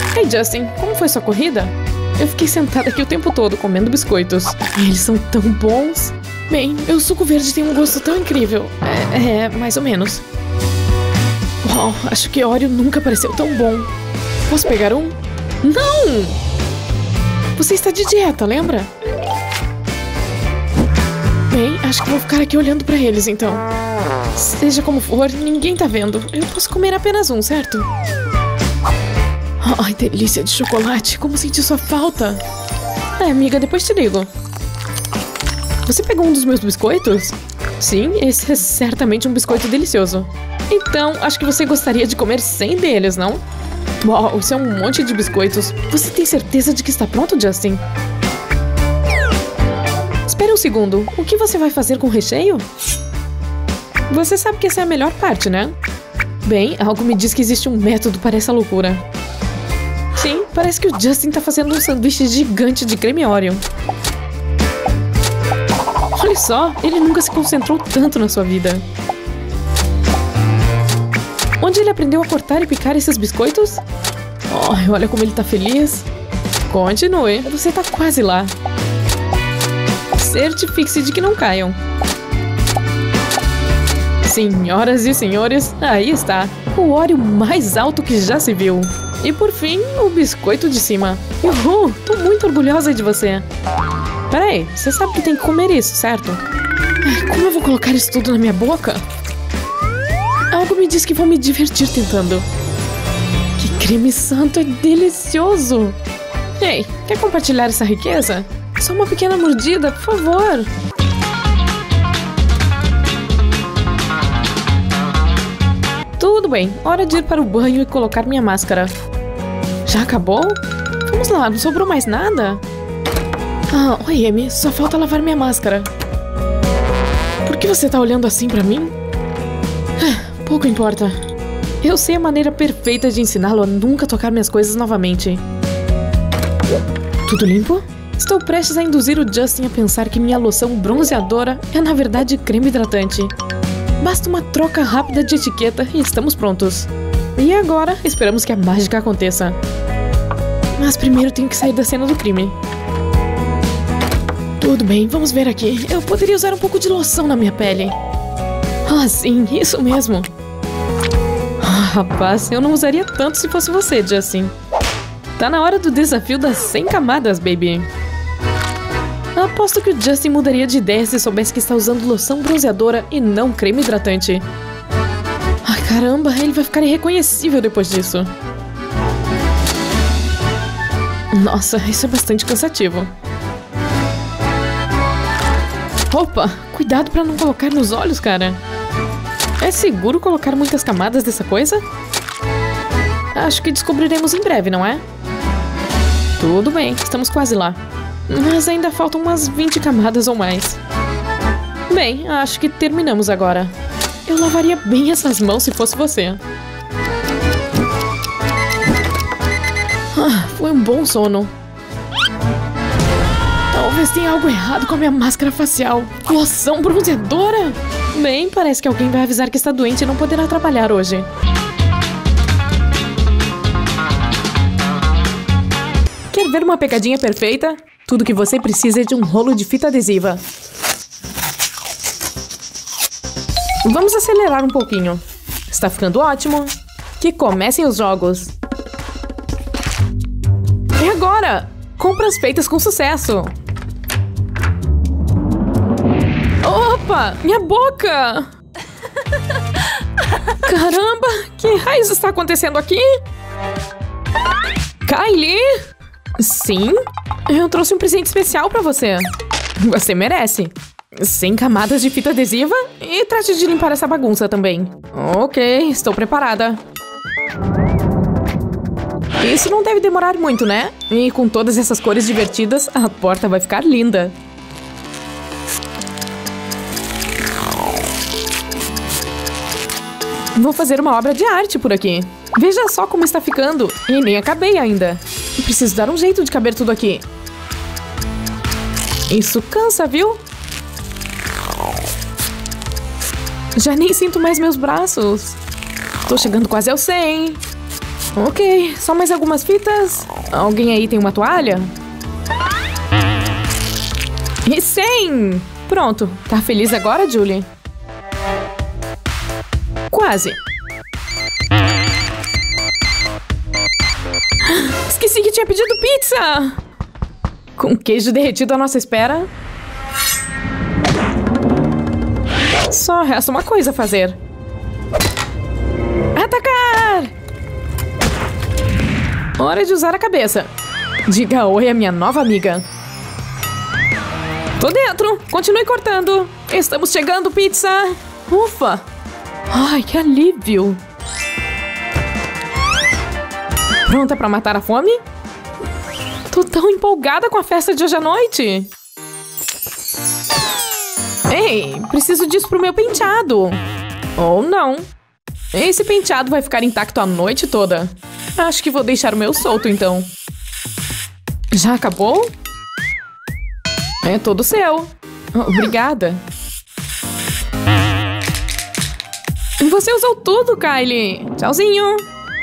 Ei, Justin, como foi sua corrida? Eu fiquei sentada aqui o tempo todo comendo biscoitos. Eles são tão bons. Bem, o suco verde tem um gosto tão incrível. Mais ou menos. Uau, acho que Oreo nunca pareceu tão bom. Posso pegar um? Não! Você está de dieta, lembra? Bem, acho que vou ficar aqui olhando pra eles, então. Seja como for, ninguém tá vendo. Eu posso comer apenas um, certo? Ai, delícia de chocolate. Como senti sua falta. Amiga, depois te ligo. Você pegou um dos meus biscoitos? Sim, esse é certamente um biscoito delicioso. Então, acho que você gostaria de comer 100 deles, não? Uau, isso é um monte de biscoitos. Você tem certeza de que está pronto, Justin? Espere um segundo. O que você vai fazer com o recheio? Você sabe que essa é a melhor parte, né? Bem, algo me diz que existe um método para essa loucura. Sim, parece que o Justin tá fazendo um sanduíche gigante de creme Oreo. Olha só, ele nunca se concentrou tanto na sua vida. Onde ele aprendeu a cortar e picar esses biscoitos? Oh, olha como ele tá feliz. Continue, você tá quase lá. Certifique-se de que não caiam. Senhoras e senhores, aí está. O Oreo mais alto que já se viu. E por fim, o biscoito de cima. Uhul, tô muito orgulhosa de você. Peraí, você sabe que tem que comer isso, certo? Como eu vou colocar isso tudo na minha boca? Algo me diz que vou me divertir tentando. Que creme santo, é delicioso! Ei, quer compartilhar essa riqueza? Só uma pequena mordida, por favor! Tudo bem, hora de ir para o banho e colocar minha máscara. Já acabou? Vamos lá, não sobrou mais nada? Oi, Amy, só falta lavar minha máscara. Por que você tá olhando assim pra mim? Pouco importa. Eu sei a maneira perfeita de ensiná-lo a nunca tocar minhas coisas novamente. Tudo limpo? Estou prestes a induzir o Justin a pensar que minha loção bronzeadora é na verdade creme hidratante. Basta uma troca rápida de etiqueta e estamos prontos. E agora, esperamos que a mágica aconteça. Mas primeiro tenho que sair da cena do crime. Tudo bem, vamos ver aqui. Eu poderia usar um pouco de loção na minha pele. Sim, isso mesmo. Rapaz, eu não usaria tanto se fosse você, Justin. Tá na hora do desafio das 100 camadas, baby. Aposto que o Justin mudaria de ideia se soubesse que está usando loção bronzeadora e não creme hidratante. Ai, caramba, ele vai ficar irreconhecível depois disso. Nossa, isso é bastante cansativo. Opa, cuidado pra não colocar nos olhos, cara. É seguro colocar muitas camadas dessa coisa? Acho que descobriremos em breve, não é? Tudo bem, estamos quase lá. Mas ainda faltam umas 20 camadas ou mais. Bem, acho que terminamos agora. Eu lavaria bem essas mãos se fosse você. Foi um bom sono. Talvez tenha algo errado com a minha máscara facial. Loção bronzeadora? Bem, parece que alguém vai avisar que está doente e não poderá trabalhar hoje. Quer ver uma pegadinha perfeita? Tudo que você precisa é de um rolo de fita adesiva. Vamos acelerar um pouquinho. Está ficando ótimo. Que comecem os jogos. E agora? Compras feitas com sucesso. Opa! Minha boca! Caramba! Que raios está acontecendo aqui? Kylie? Sim? Eu trouxe um presente especial pra você. Você merece. 100 camadas de fita adesiva e trate de limpar essa bagunça também. Ok, estou preparada. Isso não deve demorar muito, né? E com todas essas cores divertidas, a porta vai ficar linda. Vou fazer uma obra de arte por aqui. Veja só como está ficando. E nem acabei ainda. Preciso dar um jeito de caber tudo aqui. Isso cansa, viu? Já nem sinto mais meus braços. Tô chegando quase ao 100. Ok, só mais algumas fitas. Alguém aí tem uma toalha? E 100! Pronto. Tá feliz agora, Julie? Quase. Esqueci que tinha pedido pizza! Com queijo derretido à nossa espera. Só resta uma coisa a fazer. Atacar! Hora de usar a cabeça. Diga oi à minha nova amiga. Tô dentro! Continue cortando! Estamos chegando, pizza! Ufa! Ai, que alívio! Pronta pra matar a fome? Tô tão empolgada com a festa de hoje à noite! Ei, preciso disso pro meu penteado! Ou não! Esse penteado vai ficar intacto a noite toda. Acho que vou deixar o meu solto, então. Já acabou? É todo seu. Obrigada. Você usou tudo, Kylie. Tchauzinho.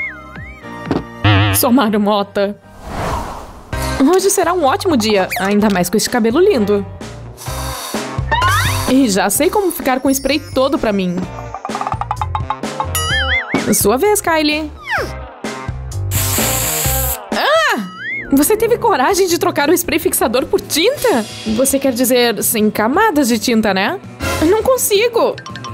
Sou marmota. Hoje será um ótimo dia, ainda mais com esse cabelo lindo. E já sei como ficar com o spray todo pra mim. Sua vez, Kylie. Você teve coragem de trocar o spray fixador por tinta? Você quer dizer sem camadas de tinta, né? Não consigo!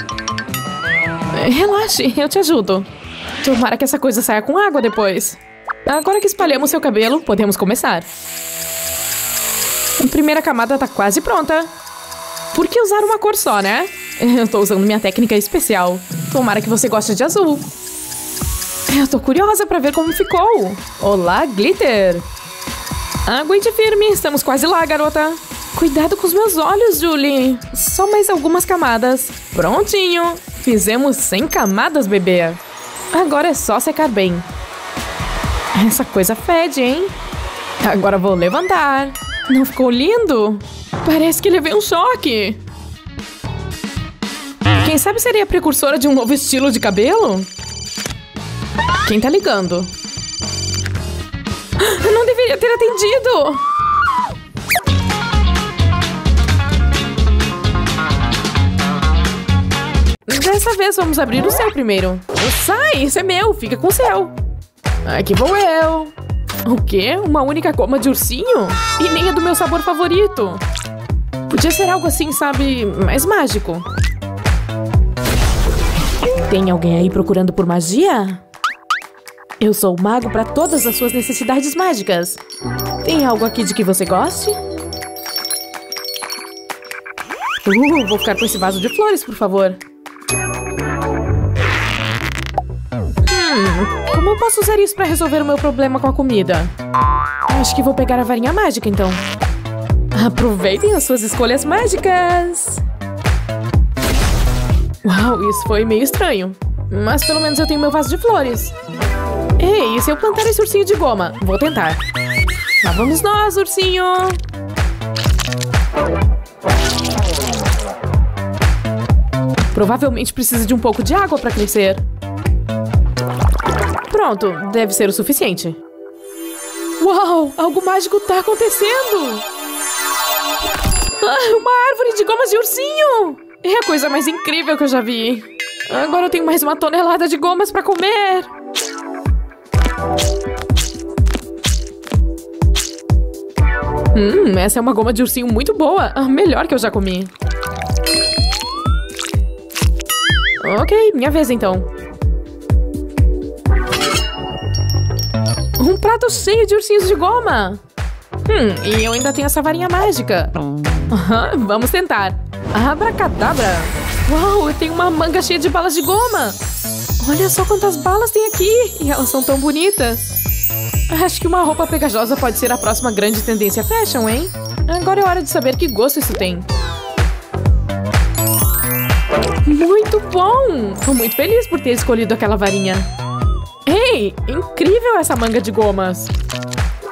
Relaxe, eu te ajudo. Tomara que essa coisa saia com água depois. Agora que espalhamos seu cabelo, podemos começar. A primeira camada tá quase pronta. Por que usar uma cor só, né? Eu tô usando minha técnica especial. Tomara que você goste de azul. Eu tô curiosa pra ver como ficou. Olá, glitter! Aguente firme, estamos quase lá, garota. Cuidado com os meus olhos, Julie. Só mais algumas camadas. Prontinho. Fizemos 100 camadas, bebê. Agora é só secar bem. Essa coisa fede, hein? Agora vou levantar. Não ficou lindo? Parece que levei um choque. Quem sabe seria a precursora de um novo estilo de cabelo? Quem tá ligando? Eu não deveria ter atendido! Dessa vez vamos abrir o seu primeiro. Sai, isso é meu, fica com o seu. Aqui vou eu. O quê? Uma única goma de ursinho? E nem é do meu sabor favorito. Podia ser algo assim, sabe, mais mágico. Tem alguém aí procurando por magia? Eu sou o mago para todas as suas necessidades mágicas. Tem algo aqui de que você goste? Vou ficar com esse vaso de flores, por favor. Como eu posso usar isso para resolver o meu problema com a comida? Acho que vou pegar a varinha mágica, então. Aproveitem as suas escolhas mágicas! Uau, isso foi meio estranho. Mas pelo menos eu tenho meu vaso de flores. Ei, e se eu plantar esse ursinho de goma? Vou tentar. Lá vamos nós, ursinho! Provavelmente precisa de um pouco de água para crescer. Pronto, deve ser o suficiente. Uau, algo mágico tá acontecendo! Uma árvore de gomas de ursinho! É a coisa mais incrível que eu já vi. Agora eu tenho mais 1 tonelada de gomas para comer. Essa é uma goma de ursinho muito boa. A melhor que eu já comi. Ok, minha vez então. Um prato cheio de ursinhos de goma. E eu ainda tenho essa varinha mágica. Vamos tentar. Abracadabra. Uau, eu tenho uma manga cheia de balas de goma. Olha só quantas balas tem aqui. E elas são tão bonitas. Acho que uma roupa pegajosa pode ser a próxima grande tendência fashion, hein? Agora é hora de saber que gosto isso tem. Muito bom! Tô muito feliz por ter escolhido aquela varinha. Ei, incrível essa manga de gomas.